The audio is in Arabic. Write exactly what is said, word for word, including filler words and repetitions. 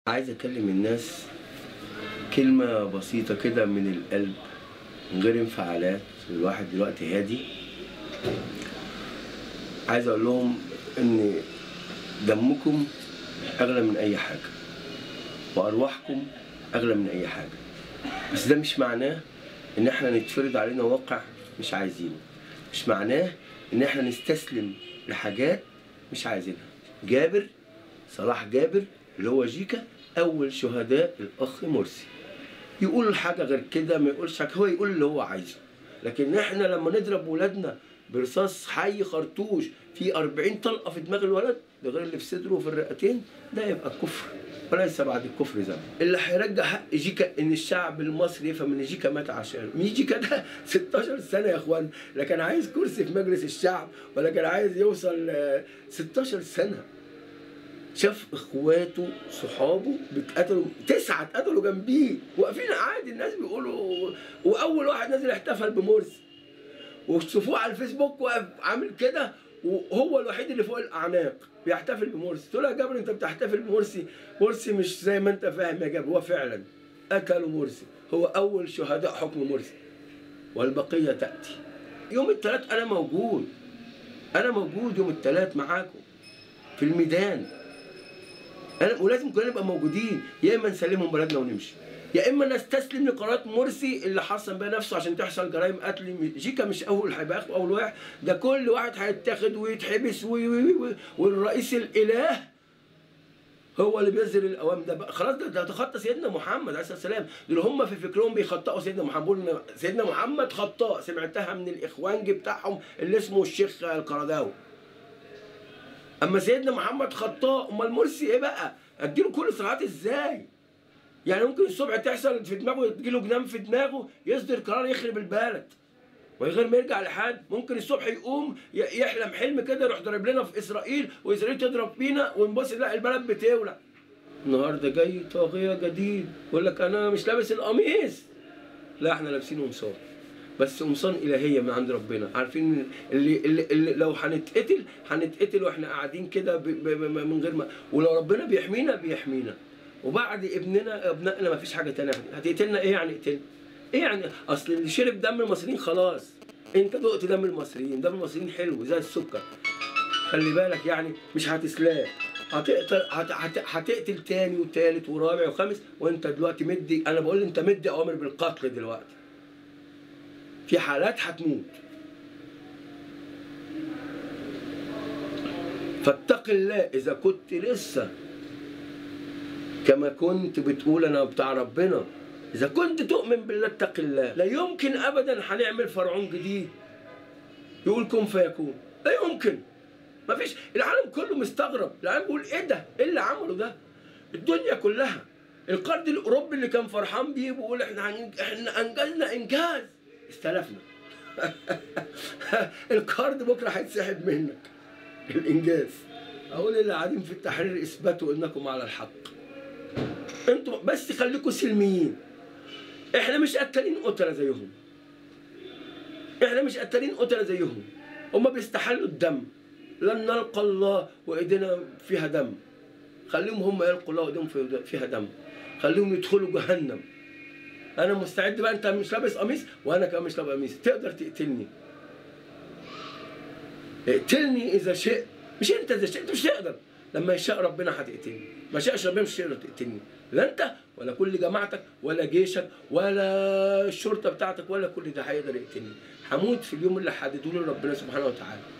عايز اكلم الناس كلمة بسيطة كده من القلب من غير انفعالات. الواحد دلوقتي هادي. عايز اقول لهم ان دمكم اغلى من اي حاجة وارواحكم اغلى من اي حاجة، بس ده مش معناه ان احنا نتفرض علينا واقع مش عايزينه، مش معناه ان احنا نستسلم لحاجات مش عايزينها. جابر صلاح جابر اللي هو جيكا اول شهداء الاخ مرسي يقول حاجه غير كده ما يقولش حاجه، هو يقول اللي هو عايزه. لكن احنا لما نضرب ولادنا برصاص حي خرطوش في أربعين طلقه في دماغ الولد ده غير اللي في صدره وفي الرئتين، ده يبقى كفر وليس بعد الكفر ذنب. اللي هيرجع حق جيكا ان الشعب المصري يفهم ان جيكا مات عشانه. مين جيكا ده؟ ستاشر سنه يا اخوان، لا كان عايز كرسي في مجلس الشعب ولا كان عايز يوصل ستاشر سنه. شاف اخواته صحابه بيتقتلوا، تسعه اتقتلوا جنبيه واقفين عادي، الناس بيقولوا، واول واحد نازل احتفل بمرسي وشوفوه على الفيسبوك واقف عامل كده وهو الوحيد اللي فوق الاعناق بيحتفل بمرسي. تقول له يا جابر انت بتحتفل بمرسي؟ مرسي مش زي ما انت فاهم يا جابر، هو فعلا اكلوا مرسي، هو اول شهداء حكم مرسي والبقيه تاتي. يوم الثلاث انا موجود، انا موجود يوم الثلاث معاكم في الميدان. أنا ولازم كلنا نبقى موجودين، يا اما نسلمهم بلدنا ونمشي، يا اما نستسلم لقرارات مرسي اللي حصن بيها نفسه عشان تحصل جرائم قتل. جيكا مش اول هيبقى اول واحد، ده كل واحد هيتاخد ويتحبس وي وي وي والرئيس الاله هو اللي بينزل الاوامر. ده بقى خلاص، ده, ده تخطى سيدنا محمد عليه الصلاه والسلام. دول هم في فكرهم بيخطئوا سيدنا محمد، بيقولوا سيدنا محمد خطاء. سمعتها من الاخوانجي بتاعهم اللي اسمه الشيخ القرداوي. اما سيدنا محمد خطاء، امال مرسي ايه بقى؟ اديله كل صراحات ازاي؟ يعني ممكن الصبح تحصل في دماغه تجيله جنان في دماغه يصدر قرار يخرب البلد من غير ما يرجع لحد. ممكن الصبح يقوم يحلم حلم كده يروح ضارب لنا في اسرائيل واسرائيل تضرب فينا ونبص لا البلد بتولع. النهارده جاي طاغيه جديد يقول لك انا مش لابس القميص، لا احنا لابسين قمصان، بس قمصان الهيه من عند ربنا. عارفين اللي, اللي, اللي لو هنتقتل هنتقتل واحنا قاعدين كده من غير ما، ولو ربنا بيحمينا بيحمينا. وبعد ابننا ابنائنا ما فيش حاجه ثانيه. هتقتلنا ايه يعني؟ قتلنا ايه يعني؟ اصل اللي شرب دم المصريين خلاص. انت دقت دم المصريين، دم المصريين حلو زي السكر، خلي بالك يعني مش هتسلاه. هتقتل هت... هت... هتقتل تاني وتالت ورابع وخامس، وانت دلوقتي مدي، انا بقول انت مدي اوامر بالقتل دلوقتي. في حالات هتموت. فاتق الله اذا كنت لسه كما كنت بتقول انا بتاع ربنا، اذا كنت تؤمن بالله اتق الله. لا يمكن ابدا هنعمل فرعون جديد يقول كن فيكون، لا يمكن. مفيش. العالم كله مستغرب، العالم بيقول ايه ده؟ ايه اللي عمله ده؟ الدنيا كلها، القرد الاوروبي اللي كان فرحان بيه بيقول احنا احنا انجزنا انجاز، استلفنا. القرد بكره هيتسحب منك الانجاز. اقول اللي قاعدين في التحرير اثبتوا انكم على الحق، انتوا بس خليكم سلميين. احنا مش قتالين قتله زيهم، احنا مش قتالين قتله زيهم. هم بيستحلوا الدم، لن نلقى الله وايدينا فيها دم. خليهم هم يلقوا الله وايديهم فيها دم، خليهم يدخلوا جهنم. انا مستعد بقى، انت مش لابس قميص وانا كمان مش لابس قميص، تقدر تقتلني، اقتلني اذا شئت، مش انت اذا شئت مش تقدر. لما يشاء ربنا هتقتلني، ما شاءش ربنا مش تقدر تقتلني، لا انت ولا كل جماعتك ولا جيشك ولا الشرطه بتاعتك ولا كل ده هيقدر يقتلني. هموت في اليوم اللي حددوه لي ربنا سبحانه وتعالى.